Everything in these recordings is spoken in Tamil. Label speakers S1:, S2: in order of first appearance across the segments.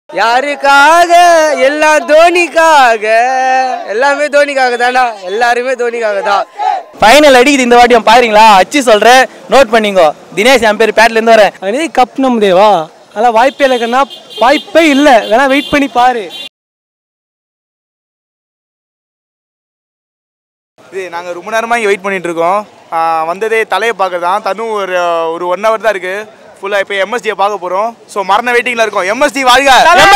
S1: யாருக்காக எல்லாம் தோனிக்காக எல்லாமே தோனிக்காக தானா எல்லாருமே தோனிக்காக தான்
S2: ஃபைனல் அடிக்குது இந்த வாட்டியும் பாருங்களா அச்சு சொல்கிறேன் நோட் பண்ணிங்கோ தினேஷ் என் பேர் பேட்லேருந்து வரேன்
S3: அதே கப் நம்ம தேவா அதெல்லாம் வாய்ப்பே இல்லைன்னா வாய்ப்பே இல்லை வேணா வெயிட் பண்ணி பாரு
S4: இது நாங்கள் ரொம்ப நேரமாக இங்கே வெயிட் பண்ணிட்டு இருக்கோம் வந்ததே தலையை பார்க்க தான் தனும் ஒரு 1 hour தான் இருக்குது ஃபுல்லாக இப்போ எம்எஸ்டியை பார்க்க போகிறோம் ஸோ மரண வெயிட்டிங்கில் இருக்கோம் எம்எஸ்டி வாழ்க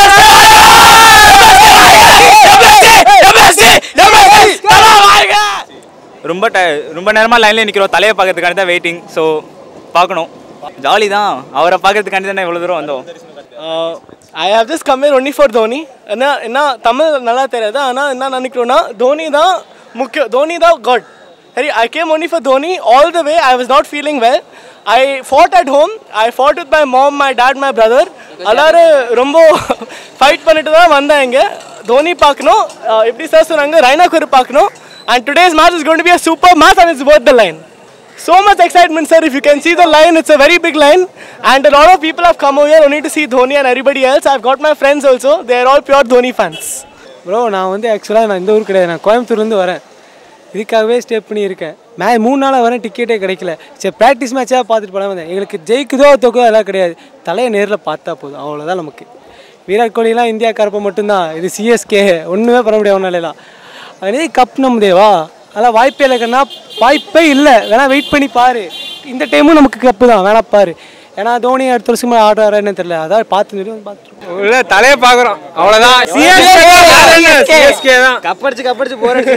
S2: ரொம்ப நேரமாக லைனில் நிற்கிறோம் தலையை பார்க்கறதுக்காண்டி தான் வெயிட்டிங் ஸோ பார்க்கணும் ஜாலி தான் அவரை பார்க்கறதுக்காண்டி தான் இவ்வளோ தூரம் வந்தோம்
S3: I have just come here only for Dhoni என்ன தமிழ் நல்லா தெரியாது ஆனால் என்ன நினைக்கிறோன்னா தோனி தான் முக்கியம் தோனி தான் காட் சரி I came only for Dhoni all the way I was not feeling well I fought at home I fought with my mom my dad my brother எல்லாரும் ரொம்ப ஃபைட் பண்ணிட்டு தான் வந்தேன் இங்கே தோனி பார்க்கணும் எப்படி சார் சொன்னாங்க ரைனா கோர் பார்க்கணும் and today's match is going to be a super match and it's worth the line. So much excitement sir, if you can see the line, it's a very big line and a lot of people have come over here only to see Dhoni and everybody else. I've got my friends also, they are all pure Dhoni fans. Bro, நான் வந்து ஆக்சுவலாக நான் இந்த ஊர் கிடையாது, நான் கோயம்புத்தூர்லேருந்து வரேன், இதுக்காகவே ஸ்டே பண்ணியிருக்கேன். 3 நாளாக வரேன், டிக்கெட்டே கிடைக்கல. சரி ப்ராக்டிஸ் மேட்சாக பார்த்துட்டு போல வந்தேன். எங்களுக்கு ஜெயிக்குதோ தோக்குதோ அதெல்லாம் கிடையாது, தலையை நேரில் பார்த்தா போதும், அவ்வளோதான் நமக்கு. விராட் கோலிலாம் இந்தியாக்காரப்போ மட்டும்தான், இது சிஎஸ்கே ஒன்றுமே பண்ண முடியாது ஒன்றாலாம். அதே கப் நம்ம தேவா அதெல்லாம் வாய்ப்பே இல்லைன்னா வாய்ப்பே இல்லை வேணா வெயிட் பண்ணி பாரு. இந்த டைமும் நமக்கு கப்பு தான் வேணா பாரு. ஏன்னா தோனி அடுத்த வருஷமா ஆடுறாரு என்ன தெரியல, அதான் பார்த்து
S2: தலையை பார்க்குறோம் அவ்வளோதான். சிஎஸ்கே தான் கப்படிச்சு போறேன்.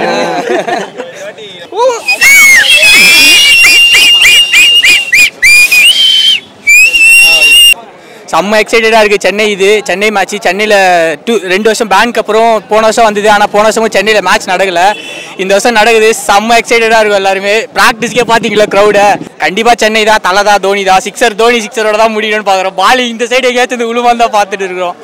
S2: செம்ம எக்ஸைட்டடாக இருக்குது. சென்னை மேட்ச் சென்னையில் 2 வருஷம் பேனுக்கு அப்புறம் போன வருஷம் வந்தது, ஆனால் போன வருஷமும் சென்னையில் மேட்ச் நடக்கலை, இந்த வருஷம் நடக்குது. செம்ம எக்ஸைட்டடாக இருக்கும் எல்லாருமே. ப்ராக்டிஸ்க்கே பார்த்தீங்களா க்ரௌடை. கண்டிப்பாக சென்னை தான், தலை தான், தோனி தான். தோனி சிக்ஸரோட தான் முடியணும்னு பார்க்குறோம். பால் இந்த சைடு எங்கேயாச்சும் இந்த உழுவான் தான் பார்த்துட்டு இருக்கிறோம்.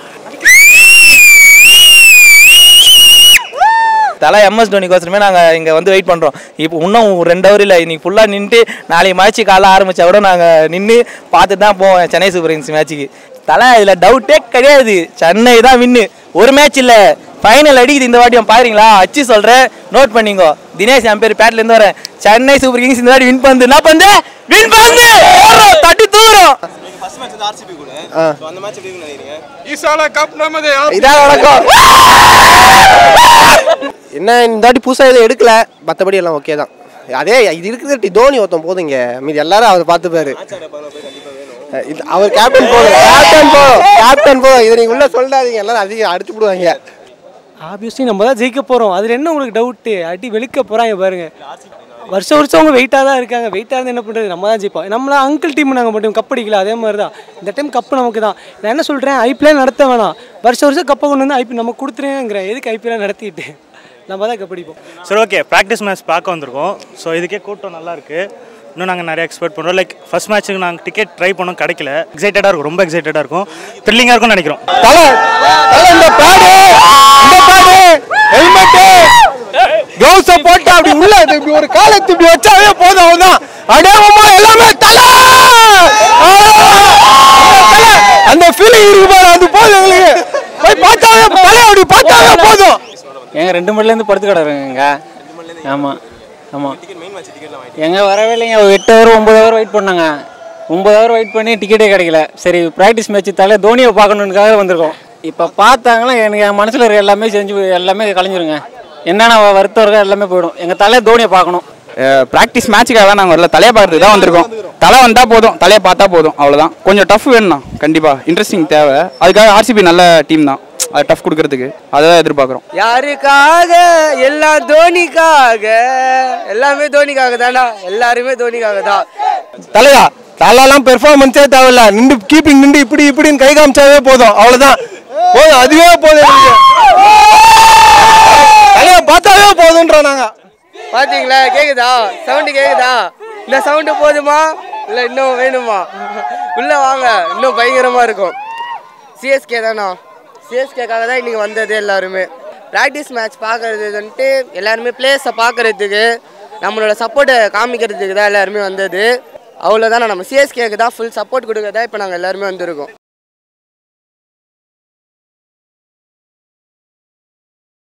S2: தலை எம்எஸ் தோனிக்கோசரமே நாங்கள் இங்கே வந்து வெயிட் பண்ணுறோம். இப்போ இன்னும் 2 hour இல்லை, இன்றைக்கி ஃபுல்லாக நின்றுட்டு நாளைக்கு மேட்ச்சு காலைல ஆரம்பித்தா கூட நாங்கள் நின்று பார்த்துட்டு தான் போவோம் சென்னை சூப்பர் கிங்ஸ் மேட்ச்சுக்கு. தலை இதில் டவுட்டே கிடையாது, சென்னை தான் வின்னு. ஒரு மேட்ச் இல்லை, ஃபைனல் அடிக்குது இந்த வாட்டியும் பாருங்களா அச்சு சொல்கிறேன் நோட் பண்ணிங்கோ. தினேஷ் என் பேர் பேட்லேருந்து வரேன். சென்னை சூப்பர் கிங்ஸ் இந்த வாட்டி வின் பண்ணு. என்ன பண்ணு வின் பண்ணு தட்டி தூரம்.
S5: என்ன இந்த வாட்டி புதுசாக எதுவும் எடுக்கல, மற்றபடி எல்லாம் ஓகே தான். அதே இது இருக்கிற தோனி ஒருத்தன் போதுங்க, மீது எல்லாரும் அவர் பார்த்துப்பாரு. அவர் கேப்டன் போதும் இதை நீங்கள் உள்ள சொல்லாதீங்க, எல்லாரும் அதிகம் அடிச்சு விடுவாங்க.
S3: ஆப்வியஸ்லி நம்ம தான் ஜெயிக்க போகிறோம், அதில் என்ன உங்களுக்கு டவுட்டு? அடி வெளுக்க போகிறாங்க பாருங்க. வருஷம் அவங்க வெயிட்டாக தான் இருக்காங்க, வெயிட்டாக இருந்து என்ன பண்ணுறது, நம்ம தான் ஜெயிப்போம். நம்மள அங்கிள் டீம் நாங்கள் மட்டும் கப் அடிக்கல, அதே மாதிரி தான் இந்த டைம் கப்பு நமக்கு தான். நான் என்ன சொல்கிறேன், ஐபிஎல் நடத்த வேணாம், வருஷம் கப்பை கொண்டு வந்து ஐபிஎல் நம்ம கொடுத்துருங்கிறேன். எதுக்கு ஐபிஎல் நடத்திட்டு நம்ம தான் கப் அடிப்போம்.
S6: சரி ஓகே, ப்ராக்டிஸ் மேட்ச் பார்க்க வந்திருக்கோம். ஸோ இதுக்கே கூட்டம் நல்லா இருக்குது, இன்னும் நாங்கள் நிறைய எக்ஸ்பெக்ட் பண்ணுறோம். லைக் ஃபர்ஸ்ட் மேட்ச்சுக்கு நாங்கள் டிக்கெட் ட்ரை பண்ணோம், கிடைக்கல. எக்ஸைட்டடாக இருக்கும், ரொம்ப எக்ஸைட்டடாக இருக்கும், த்ரில்லிங்காக இருக்கும்னு நினைக்கிறோம்.
S5: க்ளவுஸை போட்டு அப்படி உள்ள இப்படி ஒரு காலத்து இப்படி வச்சாவே போதும், அவன்தான் அடேவமா எல்லாமே தலை. அந்த ஃபீலிங் இருக்கு பாரு, அது போதும் எங்களுக்கு. போய் பார்த்தாவே தலை அப்படி பார்த்தாவே போதும்.
S2: எங்க 2 மணிலேருந்து படுத்து கிடக்குங்க. ஆமாம் ஆமாம், எங்கே வரவே இல்லைங்க. 8 hour 9 hour வெயிட் பண்ணாங்க, 9 hour வெயிட் பண்ணி டிக்கெட்டே கிடைக்கல. சரி ப்ராக்டிஸ் மேட்ச் தலை தோனியை பார்க்கணுன்னுக்காக வந்திருக்கோம். இப்போ பார்த்தாங்களா எனக்கு என் மனசில் இருக்க எல்லாமே எல்லாமே கலைஞ்சிருங்க. என்னென்ன வருத்தம் இருக்கோ எல்லாமே போயிடும். எங்கள் தலை தோனியை பார்க்கணும்.
S7: ப்ராக்டிஸ் மேட்சுக்காக தான் நாங்கள் வரல, தலையை பார்க்கறதுக்கு தான் வந்திருக்கோம். தலை வந்தால் போதும், தலையை பார்த்தா போதும், அவ்வளோதான். கொஞ்சம் டஃப் வேணும்ண்ணா, கண்டிப்பாக இன்ட்ரெஸ்டிங் தேவை. அதுக்காக ஆர்சிபி நல்ல டீம் தான், அது டஃப் கொடுக்கறதுக்கு அதை தான் எதிர்பார்க்குறோம்.
S1: யாருக்காக எல்லாம் தோனிக்காக எல்லாமே தோனிக்காக தானா எல்லாருமே தோனிக்காக தான்.
S5: தலையா தலையெல்லாம் பெர்ஃபார்மன்ஸே தேவையில்ல, நின்று கீப்பிங் நின்று இப்படின்னு கை காமிச்சாவே போதும், அவ்வளோதான் போதும், அதுவே போதும். தலையை பார்த்தாவே போதுன்றோம் நாங்கள்.
S1: பார்த்தீங்களா, கேட்குதா சவுண்டு கேட்குதா? இந்த சவுண்டு போதுமா இல்லை இன்னும் வேணுமா? உள்ளே வாங்க, இன்னும் பயங்கரமாக இருக்கும். சிஎஸ்கே தானா, சிஎஸ்கேக்காக தான் இன்றைக்கி வந்தது. எல்லாருமே ப்ராக்டிஸ் மேட்ச் பார்க்குறது வந்துட்டு எல்லாருமே பிளேயர்ஸை பார்க்குறதுக்கு நம்மளோட சப்போர்ட்டை காமிக்கிறதுக்கு தான் எல்லாருமே வந்தது. அவ்வளோதான். நம்ம சிஎஸ்கேக்கு தான் ஃபுல் சப்போர்ட் கொடுக்க தான் இப்போ நாங்கள் எல்லாருமே வந்திருக்கோம்.